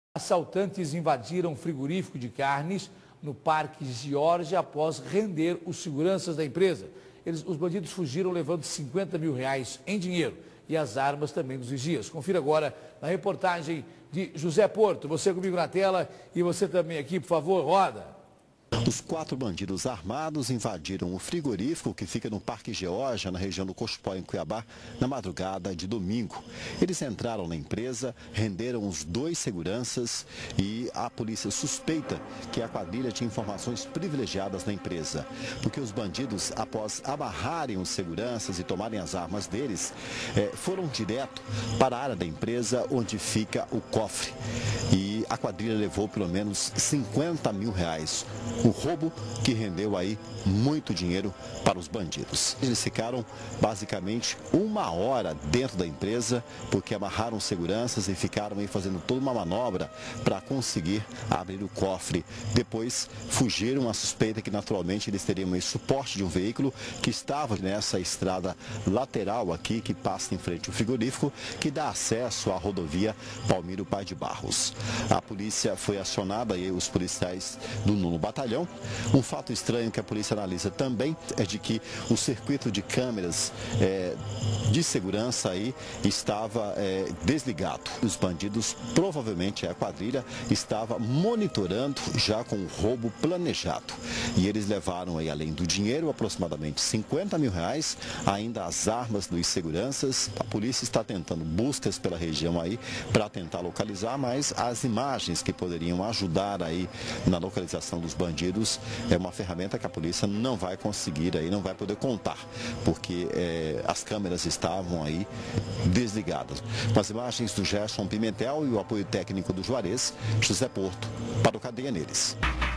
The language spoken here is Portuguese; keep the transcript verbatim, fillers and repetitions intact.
Assaltantes invadiram um frigorífico de carnes no Parque Geórgia após render os seguranças da empresa. Eles, os bandidos fugiram levando cinquenta mil reais em dinheiro e as armas também dos vigias. Confira agora na reportagem de José Porto. Você comigo na tela e você também aqui, por favor, roda. Os quatro bandidos armados invadiram o frigorífico que fica no Parque Geórgia, na região do Cochupó, em Cuiabá, na madrugada de domingo. Eles entraram na empresa, renderam os dois seguranças e a polícia suspeita que a quadrilha tinha informações privilegiadas na empresa. Porque os bandidos, após amarrarem os seguranças e tomarem as armas deles, eh, foram direto para a área da empresa onde fica o cofre. E a quadrilha levou pelo menos cinquenta mil reais. Um roubo que rendeu aí muito dinheiro para os bandidos. Eles ficaram basicamente uma hora dentro da empresa porque amarraram seguranças e ficaram aí fazendo toda uma manobra para conseguir abrir o cofre. Depois fugiram. A suspeita que naturalmente eles teriam aí suporte de um veículo que estava nessa estrada lateral aqui que passa em frente ao frigorífico que dá acesso à rodovia Palmiro Paz de Barros. A polícia foi acionada e os policiais do nono Batalhão. Um fato estranho que a polícia analisa também é de que o circuito de câmeras é, de segurança aí estava é, desligado. Os bandidos, provavelmente a quadrilha, estava monitorando já com o roubo planejado. E eles levaram aí, além do dinheiro, aproximadamente cinquenta mil reais, ainda as armas dos seguranças. A polícia está tentando buscas pela região aí para tentar localizar, mas as imagens que poderiam ajudar aí na localização dos bandidos é uma ferramenta que a polícia não vai conseguir aí, não vai poder contar, porque é, as câmeras estavam aí desligadas. Com as imagens do Gerson Pimentel e o apoio técnico do Juarez, José Porto, para o Cadeia Neles.